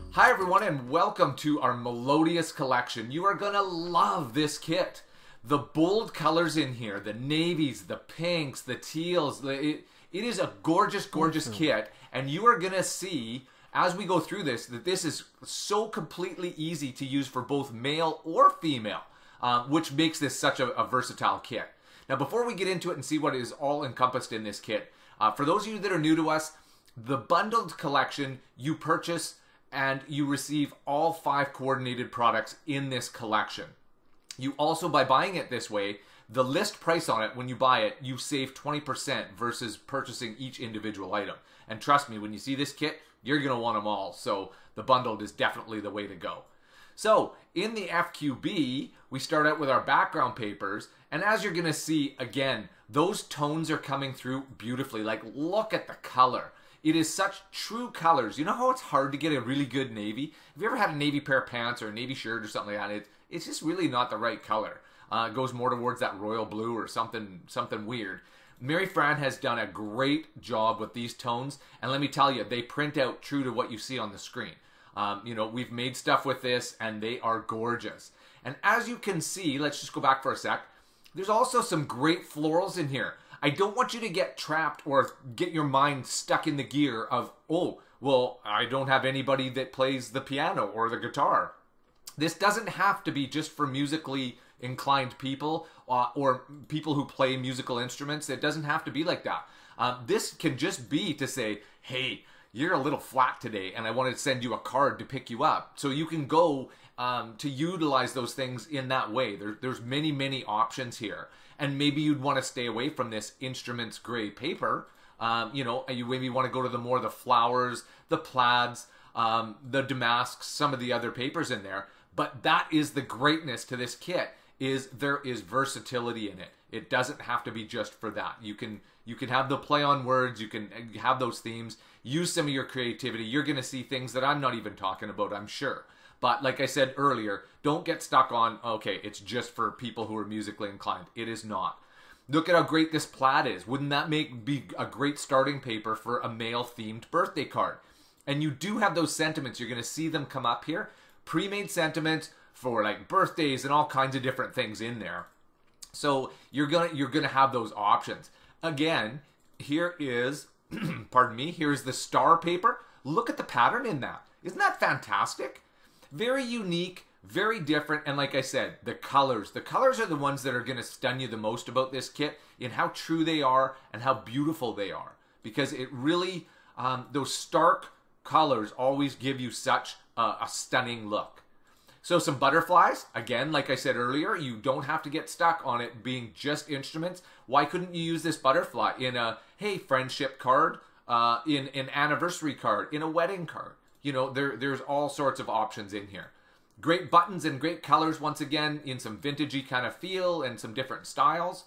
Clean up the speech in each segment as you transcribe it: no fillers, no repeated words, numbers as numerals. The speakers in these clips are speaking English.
Hi everyone and welcome to our Melodious Collection. You are gonna love this kit. The bold colors in here, the navies, the pinks, the teals, it is a gorgeous, gorgeous kit, and you are gonna see as we go through this that this is so completely easy to use for both male or female, which makes this such a versatile kit. Now before we get into it and see what is all encompassed in this kit, for those of you that are new to us, the bundled collection you purchase and you receive all 5 coordinated products in this collection. You also, by buying it this way, the list price on it, when you buy it, you save 20% versus purchasing each individual item. And trust me, when you see this kit, you're going to want them all. So the bundled is definitely the way to go. So in the FQB, we start out with our background papers. And as you're going to see, again, those tones are coming through beautifully. Like, look at the color. It is such true colors. You know how it's hard to get a really good navy? Have you ever had a navy pair of pants or a navy shirt or something like that? It's just really not the right color. It goes more towards that royal blue or something weird. Mary Fran has done a great job with these tones, and let me tell you, they print out true to what you see on the screen. You know, we've made stuff with this, and they are gorgeous. And as you can see, let's just go back for a sec, there's also some great florals in here. I don't want you to get trapped or get your mind stuck in the gear of, oh, well, I don't have anybody that plays the piano or the guitar. This doesn't have to be just for musically inclined people or people who play musical instruments. It doesn't have to be like that. This can just be to say, hey, you're a little flat today and I wanted to send you a card to pick you up. So you can go to utilize those things in that way. There's many, many options here. And maybe you'd want to stay away from this instruments gray paper. You know, and you maybe want to go to the flowers, the plaids, the damasks, some of the other papers in there. But that is the greatness to this kit, is there is versatility in it. It doesn't have to be just for that. You can have the play on words, you can have those themes, use some of your creativity. You're going to see things that I'm not even talking about, I'm sure. But like I said earlier, don't get stuck on, okay, it's just for people who are musically inclined. It is not. Look at how great this plaid is. Wouldn't that be a great starting paper for a male-themed birthday card? And you do have those sentiments. You're going to see them come up here. Pre-made sentiments for like birthdays and all kinds of different things in there. So you're gonna have those options. Again, here is, pardon me, here's the star paper. Look at the pattern in that. Isn't that fantastic? Very unique, very different, and like I said, the colors. The colors are the ones that are going to stun you the most about this kit in how true they are and how beautiful they are. Because it really, those stark colors always give you such a stunning look. So some butterflies, again, like I said earlier, you don't have to get stuck on it being just instruments. Why couldn't you use this butterfly in a, hey, friendship card, in an anniversary card, in a wedding card? You know, there's all sorts of options in here. Great buttons and great colors, once again, in some vintagey kind of feel and some different styles.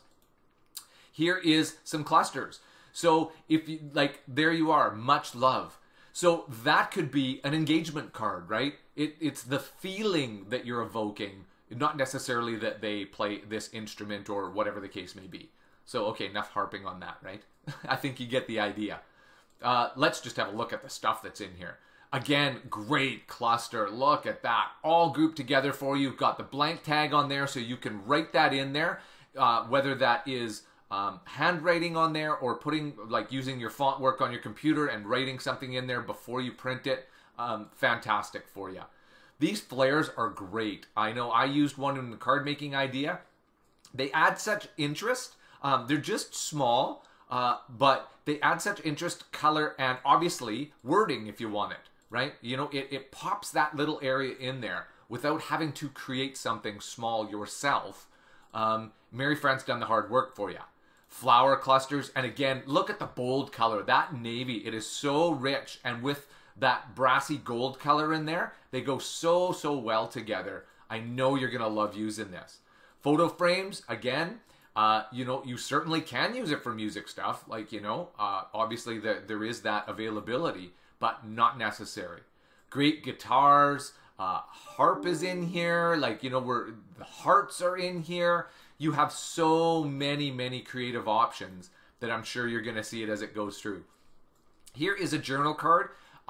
Here is some clusters. So if you, like, there you are, much love. So that could be an engagement card, right? It's the feeling that you're evoking, not necessarily that they play this instrument or whatever the case may be. So, okay, enough harping on that, right? I think you get the idea. Let's just have a look at the stuff that's in here. Again, great cluster. Look at that. All grouped together for you. You've got the blank tag on there so you can write that in there, whether that is handwriting on there or putting, like, using your font work on your computer and writing something in there before you print it. Fantastic for you. These flares are great. I know I used one in the card making idea. They add such interest. They're just small, but they add such interest, color, and obviously wording if you want it. Right? You know, it pops that little area in there without having to create something small yourself. Mary Fran's done the hard work for you. Flower clusters, and again, look at the bold color. That navy, it is so rich, and with that brassy gold color in there, they go so, so well together. I know you're going to love using this. Photo frames, again, you know, you certainly can use it for music stuff. Like, you know, obviously there is that availability, but not necessary. Great guitars, harp is in here, like, you know, where the hearts are in here. You have so many, many creative options that I'm sure you're going to see it as it goes through. Here is a journal card.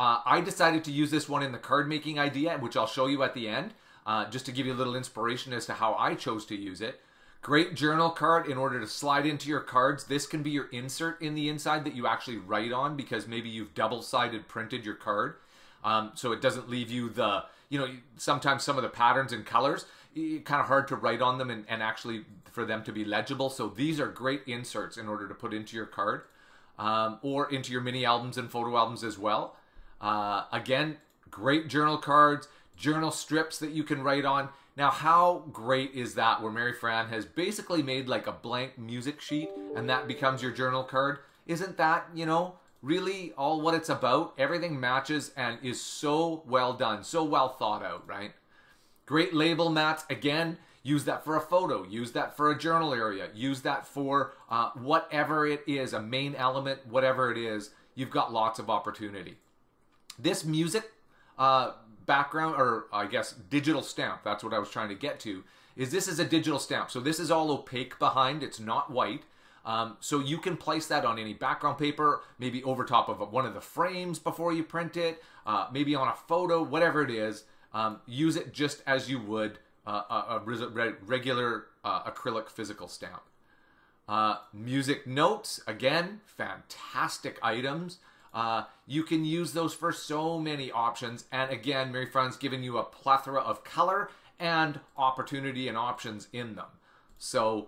I decided to use this one in the card making idea, which I'll show you at the end, just to give you a little inspiration as to how I chose to use it. Great journal card in order to slide into your cards. This can be your insert in the inside that you actually write on, because maybe you've double-sided printed your card. So it doesn't leave you the, sometimes some of the patterns and colors, kind of hard to write on them and actually for them to be legible. So these are great inserts in order to put into your card, or into your mini albums and photo albums as well. Again, great journal cards, journal strips that you can write on. Now, how great is that, where Mary Fran has basically made like a blank music sheet and that becomes your journal card? Isn't that, really all what it's about? Everything matches and is so well done, so well thought out, right? Great label mats. Again, use that for a photo, use that for a journal area, use that for whatever it is, a main element, whatever it is. You've got lots of opportunity. This music background, or I guess digital stamp, that's what I was trying to get to, is this is a digital stamp. So this is all opaque behind, it's not white. So you can place that on any background paper, maybe over top of one of the frames before you print it, maybe on a photo, whatever it is. Use it just as you would a regular acrylic physical stamp. Music notes, again, fantastic items. You can use those for so many options. And again, Mary Fran's given you a plethora of color and opportunity and options in them. So,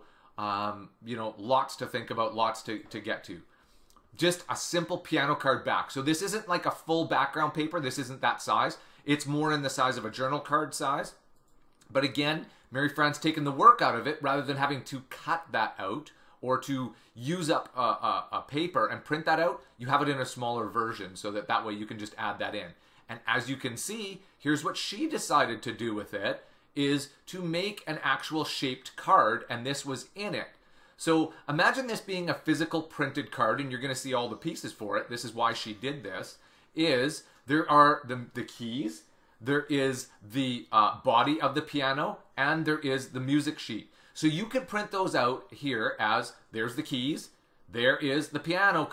lots to think about, lots to get to. Just a simple piano card back. So this isn't like a full background paper. This isn't that size. It's more in the size of a journal card size. But again, Mary Fran's taken the work out of it rather than having to cut that out or to use up a paper and print that out. You have it in a smaller version so that way you can just add that in. And as you can see, here's what she decided to do with it, is to make an actual shaped card, and this was in it. So imagine this being a physical printed card, and you're going to see all the pieces for it. This is why she did this. There are the keys, there is the body of the piano, and there is the music sheet. So you could print those out here as, there's the keys, there is the piano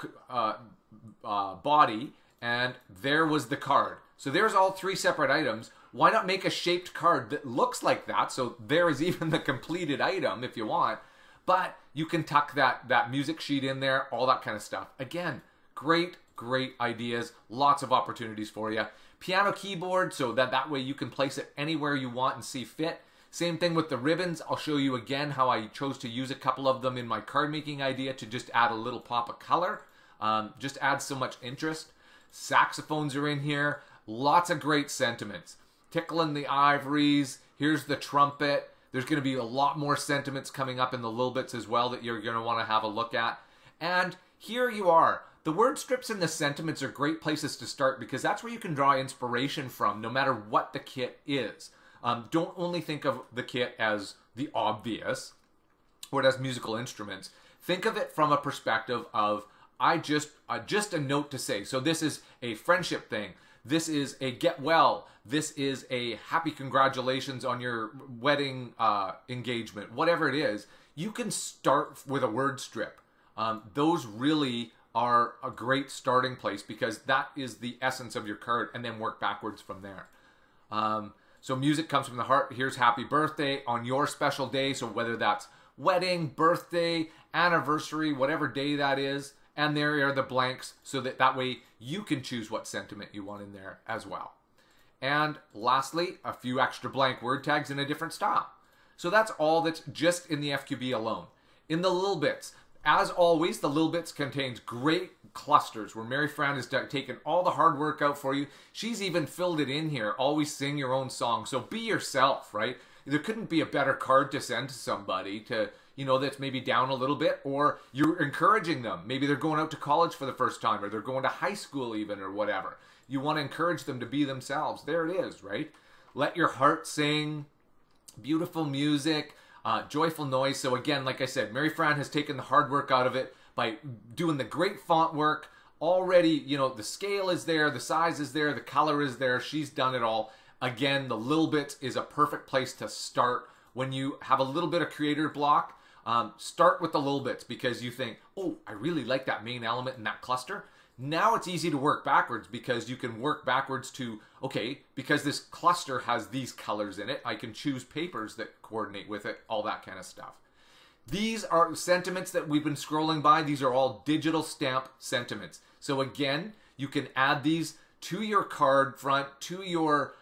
body, and there was the card. So there's all three separate items. Why not make a shaped card that looks like that? So there is even the completed item if you want, but you can tuck that music sheet in there, all that kind of stuff. Again, great ideas, lots of opportunities for you. Piano keyboard, so that way you can place it anywhere you want and see fit. Same thing with the ribbons. I'll show you again how I chose to use a couple of them in my card making idea to just add a little pop of color. Just adds so much interest. Saxophones are in here. Lots of great sentiments. Tickling the ivories. Here's the trumpet. There's going to be a lot more sentiments coming up in the little bits as well that you're going to want to have a look at. And here you are. The word strips and the sentiments are great places to start because that's where you can draw inspiration from no matter what the kit is. Don't only think of the kit as the obvious or as musical instruments. Think of it from a perspective of just a note to say. So this is a friendship thing. This is a get well. This is a happy congratulations on your wedding engagement. Whatever it is, you can start with a word strip. Those really are a great starting place because that is the essence of your card, and then work backwards from there. So music comes from the heart. Here's happy birthday on your special day. So whether that's wedding, birthday, anniversary, whatever day that is, and there are the blanks so that way you can choose what sentiment you want in there as well. And lastly, a few extra blank word tags in a different style. So that's all that's just in the FQB alone. In the little bits, as always, the little bits contains great clusters where Mary Fran has taken all the hard work out for you. She's even filled it in here. Always sing your own song. So be yourself, right? There couldn't be a better card to send to somebody to, that's maybe down a little bit, or you're encouraging them. Maybe they're going out to college for the first time, or they're going to high school even, or whatever. You want to encourage them to be themselves. There it is, right? Let your heart sing. Beautiful music. Joyful noise. So again, like I said, Mary Fran has taken the hard work out of it by doing the great font work. Already, the scale is there, the size is there, the color is there. She's done it all. Again, the little bits is a perfect place to start. When you have a little bit of creator block, start with the little bits because you think, oh, I really like that main element in that cluster. Now it's easy to work backwards because you can work backwards to, okay, because this cluster has these colors in it, I can choose papers that coordinate with it, all that kind of stuff. These are sentiments that we've been scrolling by. These are all digital stamp sentiments. So again, you can add these to your card front, to your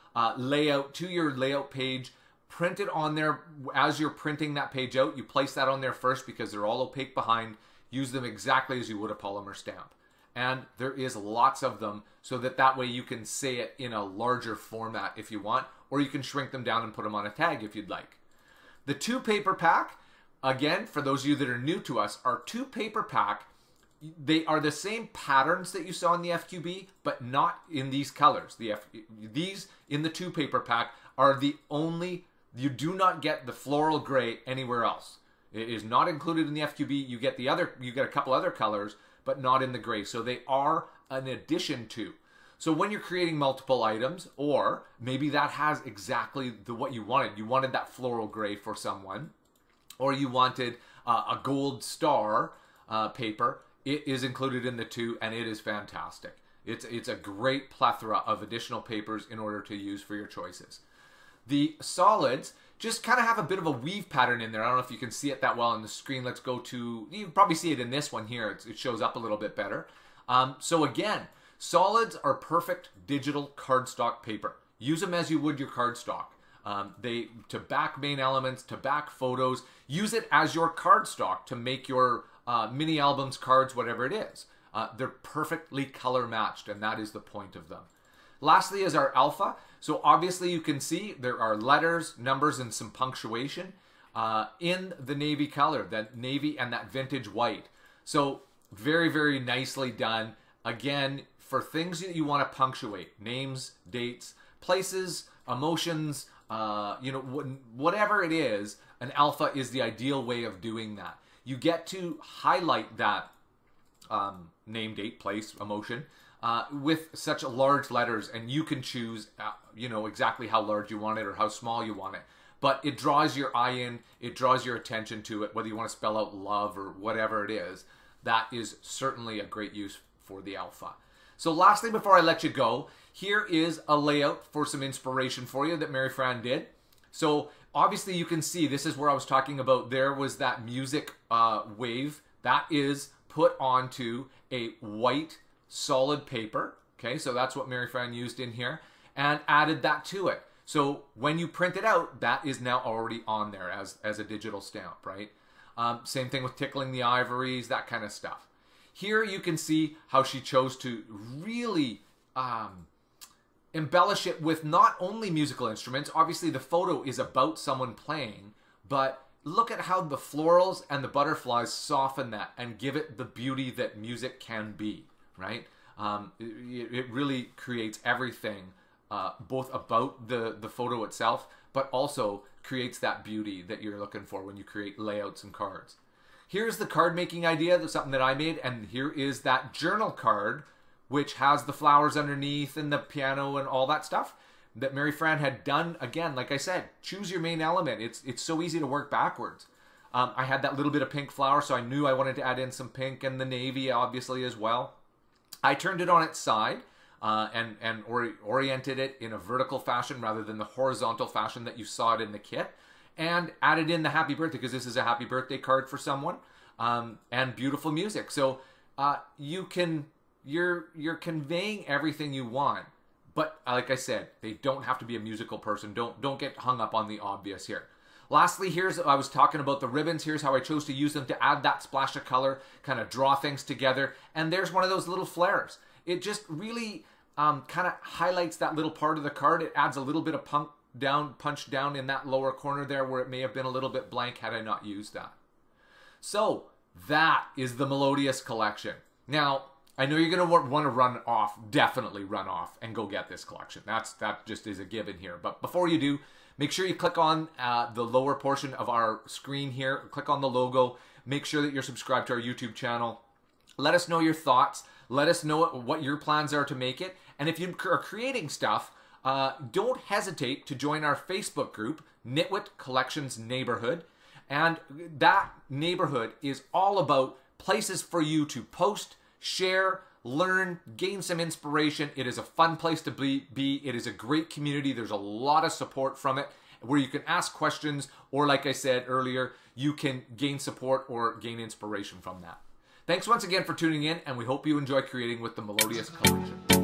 layout page, print it on there as you're printing that page out. You place that on there first because they're all opaque behind. Use them exactly as you would a polymer stamp. And there is lots of them so that way you can say it in a larger format if you want, or you can shrink them down and put them on a tag if you'd like. The 2-paper pack, again, for those of you that are new to us, our 2-paper pack, they are the same patterns that you saw in the FQB, but not in these colors. These in the 2-paper pack are the only, you do not get the floral gray anywhere else. It is not included in the FQB. You get a couple other colors, but not in the gray. So they are an addition to. So when you're creating multiple items, or maybe that has exactly what you wanted. You wanted that floral gray for someone, or you wanted a gold star paper. It is included in the 2, and it is fantastic. It's a great plethora of additional papers in order to use for your choices. The solids just kind of have a bit of a weave pattern in there. I don't know if you can see it that well on the screen. Let's go to, you can probably see it in this one here. It shows up a little bit better. So again, solids are perfect digital cardstock paper. Use them as you would your cardstock. To back main elements, to back photos. Use it as your cardstock to make your mini albums, cards, whatever it is. They're perfectly color matched, and that is the point of them. Lastly is our alpha. So obviously you can see there are letters, numbers, and some punctuation in the navy color, that navy and that vintage white. So very, very nicely done. Again, for things that you want to punctuate, names, dates, places, emotions, whatever it is, an alpha is the ideal way of doing that. You get to highlight that name, date, place, emotion with such large letters, and you can choose, exactly how large you want it or how small you want it. But it draws your eye in, it draws your attention to it, whether you want to spell out love or whatever it is. That is certainly a great use for the alpha. So lastly, before I let you go, here is a layout for some inspiration for you that Mary Fran did. So obviously you can see, this is where I was talking about, there was that music wave that is put onto a white solid paper. Okay, so that's what Mary Fran used in here and added that to it. So when you print it out, that is now already on there as a digital stamp, right? Same thing with tickling the ivories, that kind of stuff. Here you can see how she chose to really embellish it with not only musical instruments. Obviously the photo is about someone playing, but look at how the florals and the butterflies soften that and give it the beauty that music can be, right? It really creates everything, both about the photo itself, but also creates that beauty that you're looking for when you create layouts and cards. Here's the card making idea. That's something that I made, and here is that journal card, which has the flowers underneath and the piano and all that stuff that Mary Fran had done. Again, like I said, choose your main element. It's so easy to work backwards. I had that little bit of pink flower, so I knew I wanted to add in some pink and the navy, obviously, as well. I turned it on its side and oriented it in a vertical fashion rather than the horizontal fashion that you saw it in the kit, and added in the happy birthday, because this is a happy birthday card for someone, and beautiful music. So you're conveying everything you want, but like I said, they don't have to be a musical person. Don't get hung up on the obvious here. Lastly, I was talking about the ribbons. Here's how I chose to use them to add that splash of color, kind of draw things together. And there's one of those little flares. It just really kind of highlights that little part of the card. It adds a little bit of punch down in that lower corner there where it may have been a little bit blank had I not used that. So that is the Melodious Collection. Now, I know you're going to want to definitely run off and go get this collection. That just is a given here. But before you do, make sure you click on the lower portion of our screen here. Click on the logo. Make sure that you're subscribed to our YouTube channel. Let us know your thoughts. Let us know what your plans are to make it. And if you are creating stuff, don't hesitate to join our Facebook group, Knitwit Collections Neighborhood. And that neighborhood is all about places for you to post, share, learn, gain some inspiration. It is a fun place to be. It is a great community. There's a lot of support from it where you can ask questions, or like I said earlier, you can gain support or gain inspiration from that. Thanks once again for tuning in, and we hope you enjoy creating with the Melodious Collection.